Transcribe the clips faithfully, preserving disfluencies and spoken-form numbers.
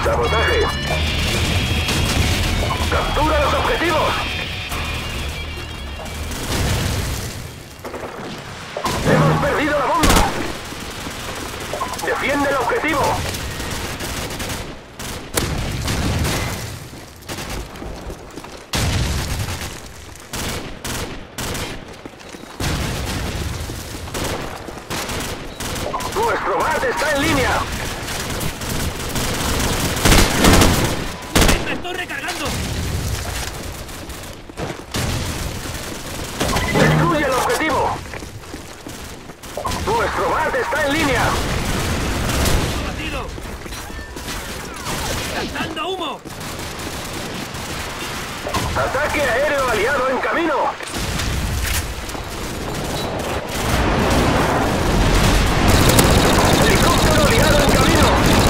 Sabotaje. Captura los objetivos. Hemos perdido la bomba. Defiende el objetivo. Nuestro B A T está en línea. ¡Me estoy recargando! Destruye el objetivo. Nuestro B A T está en línea. ¡Batido! ¡Lanzando humo! Ataque aéreo aliado en camino. Helicóptero aliado en camino.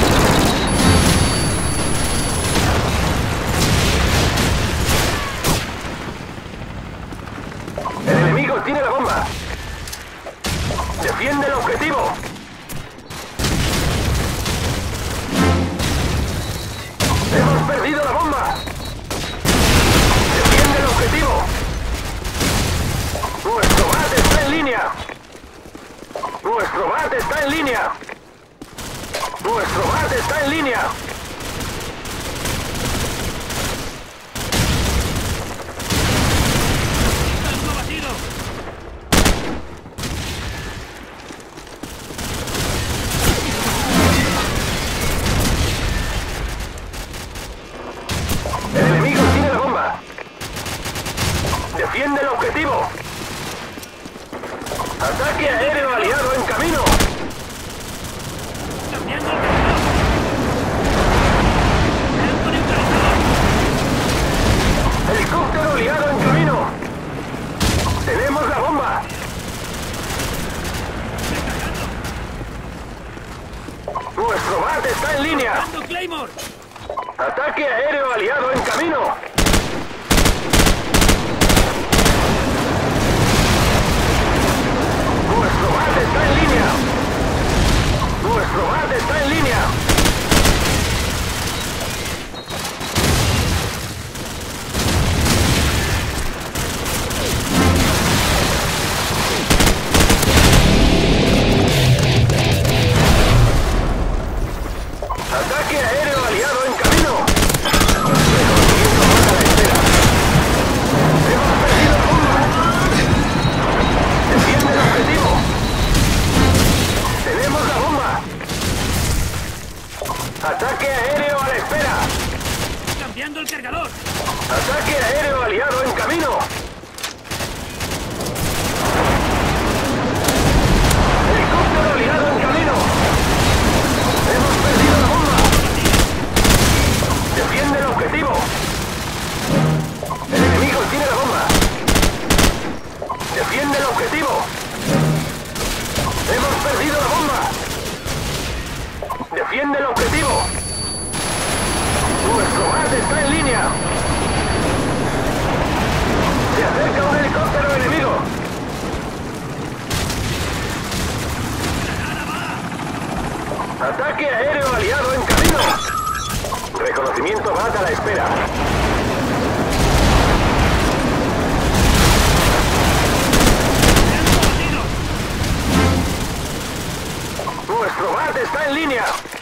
El enemigo tiene la bomba. Defiende el objetivo. Hemos perdido la bomba. Defiende el objetivo. Nuestro B A T está en línea. Nuestro B A T está en línea. Nuestro B A T está en línea. ¡Tanto batido! El enemigo tiene la bomba. Defiende el objetivo. Ataque aéreo aliado en camino. ¡Cambiando el cargador! ¡Estoy neutralizado! Helicóptero aliado en camino. Tenemos la bomba. ¡Recargando! Nuestro B A T está en línea. ¡Dando Claymore! Ataque aéreo aliado en camino. Nuestro B A T está en línea. Nuestro B A T está en línea. Ataque aéreo aliado en camino. Reconocimiento baja a la espera. Hemos perdido la bomba. Defiende el objetivo. Tenemos la bomba. Ataque aéreo a la espera. ¡Cambiando el cargador! Ataque aéreo aliado en camino. Helicóptero aliado en camino. Hemos perdido la bomba. Defiende el objetivo. El enemigo tiene la bomba. Defiende el objetivo. Hemos perdido la bomba. Defiende el objetivo. Nuestro B A T está en línea. Se acerca un helicóptero enemigo. Ataque aéreo aliado en camino. Reconocimiento B A T a la espera. ¡Ando batido! Nuestro B A T está en línea.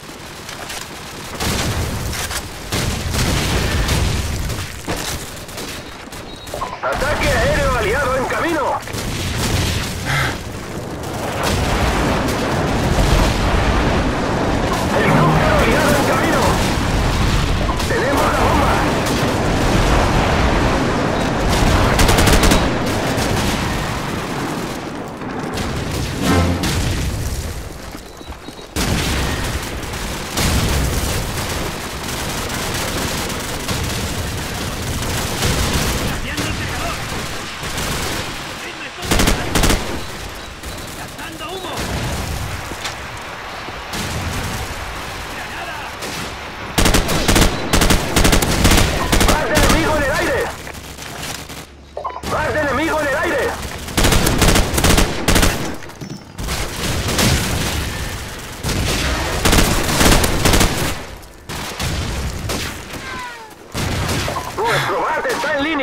Ataque aéreo aliado en camino. Helicóptero aliado en camino. Tenemos la bomba.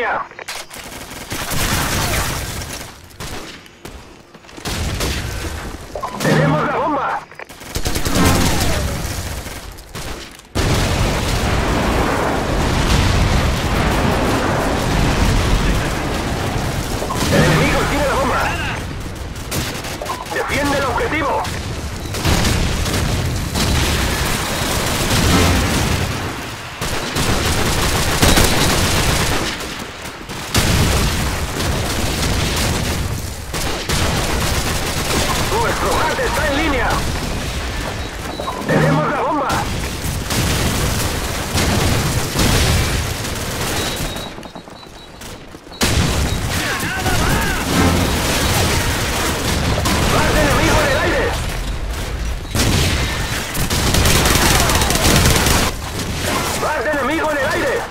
línea. Tenemos la bomba. El enemigo tiene la bomba. Defiende el objetivo. Nuestro bate está en línea. Tenemos la bomba. ¡Bate enemigo en el aire! ¡Bate enemigo en el aire!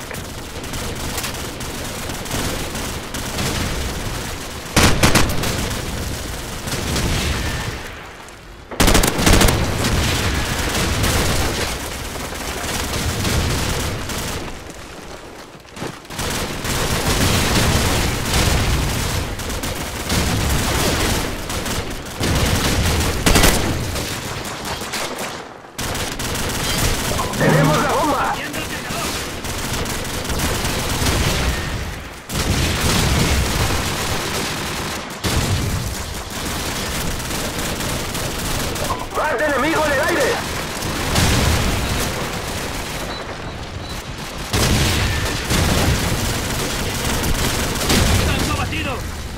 ¡Tenemos la bomba! ¡Viendo el cargador! ¡Bate enemigo en el aire! ¡Tanco batido!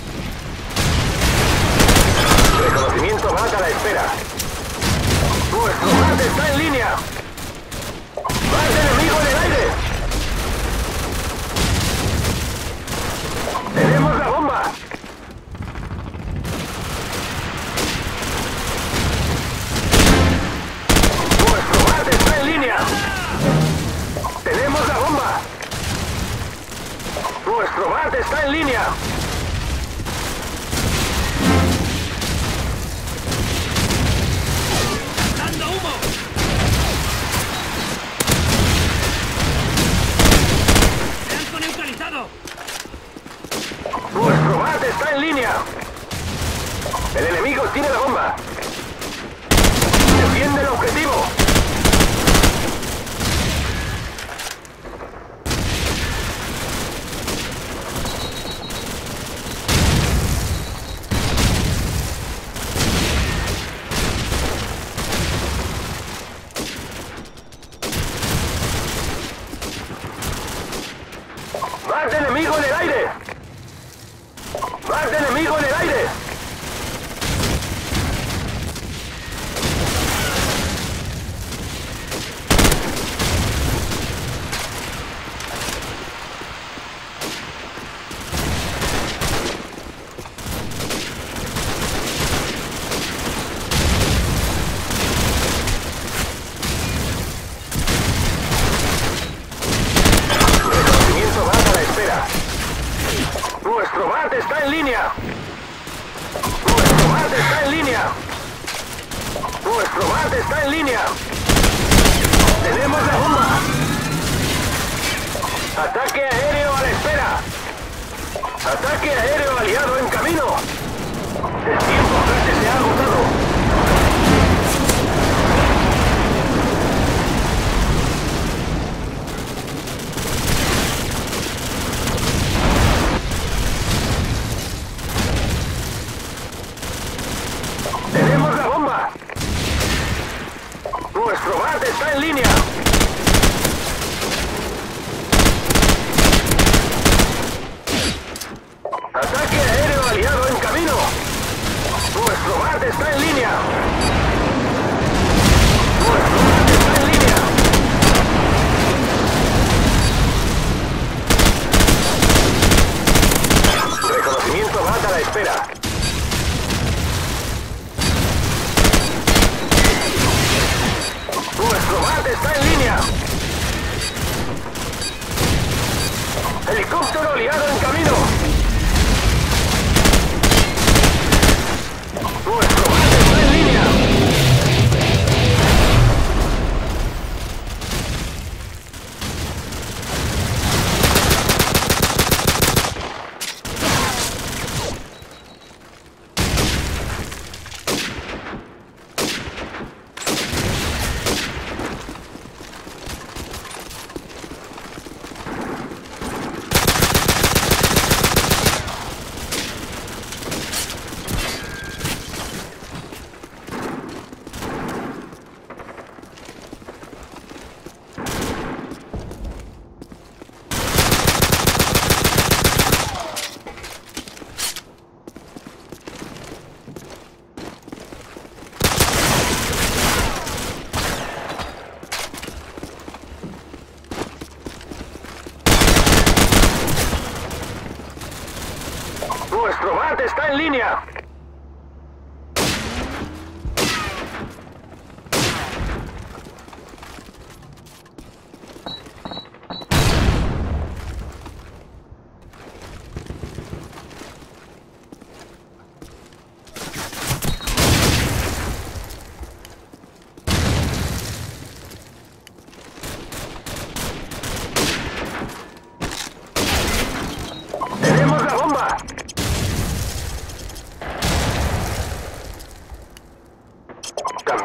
Reconocimiento bate a la espera. Nuestro bate está en línea. ¡Bate enemigo en el aire! ¡Tenemos la bomba! ¡Nuestro bate está en línea! ¡Tenemos la bomba! ¡Nuestro bate está en línea! ¡Dando humo! ¡Blanco neutralizado! ¡Nuestro bate está en línea! El enemigo tiene la bomba. ¡Defiende el objetivo! ¡Bate enemigo en el aire! ¡Bate enemigo en el aire! Reconocimiento bate a la espera. Nuestro bate está en línea. Nuestro bate está en línea. Nuestro bate está en línea. Tenemos la bomba. Ataque aéreo a la espera. Ataque aéreo aliado en camino. El tiempo casi se ha agotado. ¡Tenemos la bomba! ¡Nuestro bate está en línea! ¡Ataque aéreo aliado en camino! ¡Nuestro bate está en línea! ¡Nuestro bate está en línea! Reconocimiento bate a la espera. ¡Nuestro bate está en línea! ¡Helicóptero aliado en camino! ¡Nuestro bate está en línea!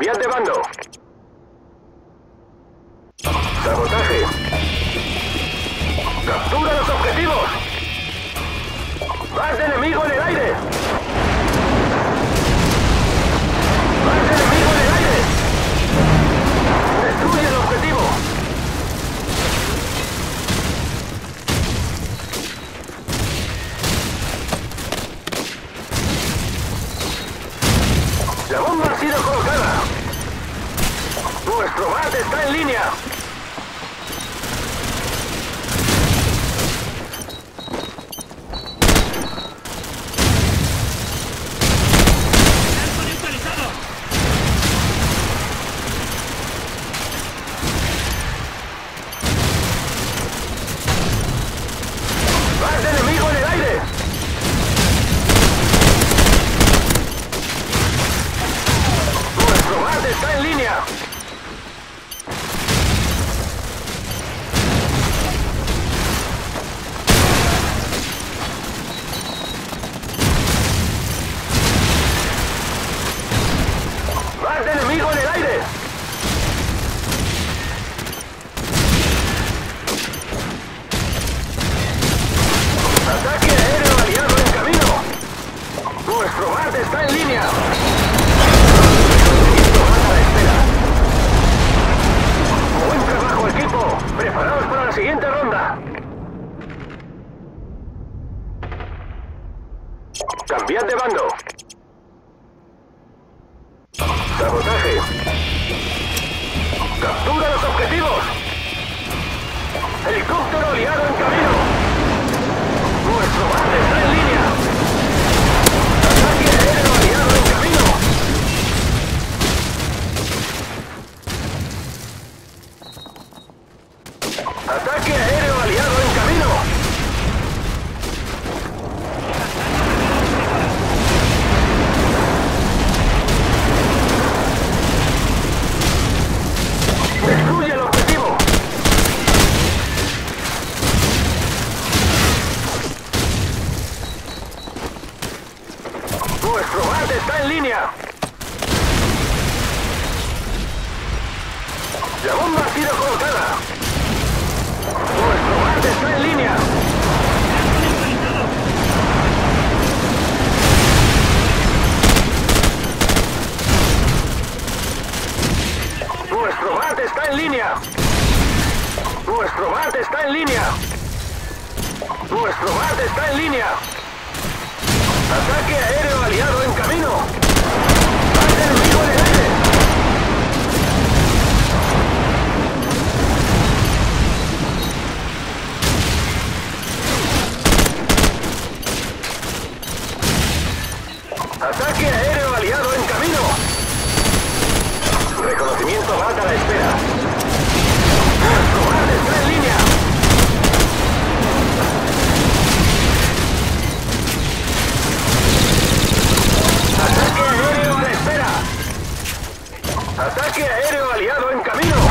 Cambiad de bando. Sabotaje. Captura los objetivos. Más de enemigo en el aire. Más de enemigo en el aire. Destruye el objetivo. La bomba ha sido colocada. Nuestro bat está en línea. ¡Blanco neutralizado! Más de enemigo en el aire. Nuestro bat está en línea. Más de enemigo en el aire. Ataque aéreo aliado en camino. Nuestro bat está en línea. Listo, van a la espera. Buen trabajo, equipo. Preparados para la siguiente ronda. Cambiad de bando. Sabotaje. Captura los objetivos. Helicóptero aliado en camino. Nuestro bate está en línea. Ataque aéreo aliado en camino. Ataque aéreo aliado en camino. Destruye el objetivo. Nuestro bat está en línea. La bomba ha sido colocada. Nuestro bat está en línea. Nuestro bat está en línea. Nuestro bat está en línea. Nuestro bat está en línea. Ataque aéreo aliado en camino. Bat enemigo en el aire. Ataque aéreo aliado en camino. Reconocimiento bat a la espera. Nuestro bat está en línea. Ataque aéreo a la espera. Ataque aéreo aliado en camino.